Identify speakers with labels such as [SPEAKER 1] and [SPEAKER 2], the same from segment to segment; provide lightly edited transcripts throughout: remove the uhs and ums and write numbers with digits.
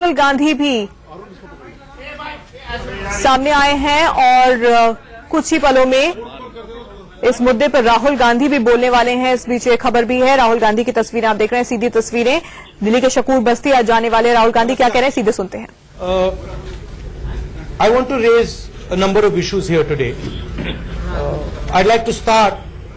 [SPEAKER 1] राहुल गांधी भी सामने आए हैं और कुछ ही पलों में इस मुद्दे पर राहुल गांधी भी बोलने वाले हैं। इस बीच एक खबर भी है, राहुल गांधी की तस्वीरें आप देख रहे हैं, सीधी तस्वीरें दिल्ली के शकूर बस्ती आज जाने वाले राहुल गांधी क्या कह रहे हैं, सीधे सुनते हैं।
[SPEAKER 2] I want to raise a number of issues here today. I'd like to start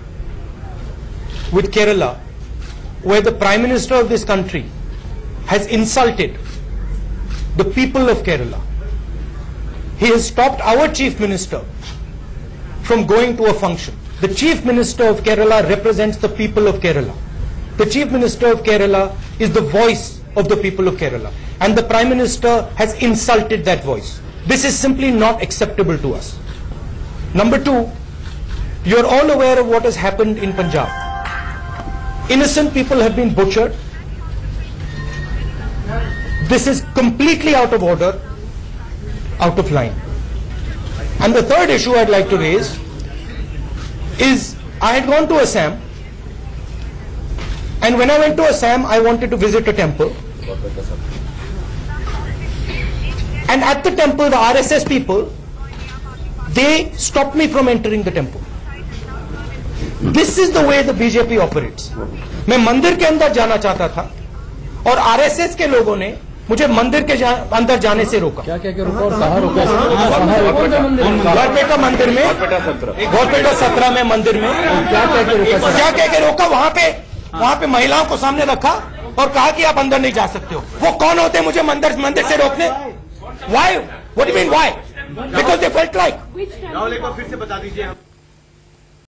[SPEAKER 2] with Kerala, where the Prime Minister of this country has insulted the people of Kerala. He has stopped our Chief Minister from going to a function. The Chief Minister of Kerala represents the people of Kerala. The Chief Minister of Kerala is the voice of the people of Kerala. And the Prime Minister has insulted that voice. This is simply not acceptable to us. Number two, you're all aware of what has happened in Punjab. Innocent people have been butchered. This is completely out of order, out of line. And the third issue I'd like to raise is I had gone to Assam, and when I went to Assam, I wanted to visit a temple. And at the temple, the RSS people, they stopped me from entering the temple. This is the way the BJP operates. मैं मंदिर के अंदर जाना चाहता था और RSS के लोगों ने मुझे मंदिर के अंदर जाने से रोका। क्या क्या रोका और कहाँ रोका? गौरपेटा मंदिर में, गौरपेटा 17 में मंदिर में क्या कह के रोका? वहाँ पे महिलाओं को सामने रखा और कहा कि आप अंदर नहीं जा सकते हो। वो कौन होते हैं मुझे मंदिर से रोकने? Why? What do you mean why? Because they felt like।
[SPEAKER 3] Rahul एक बार फिर से बता दीजिए।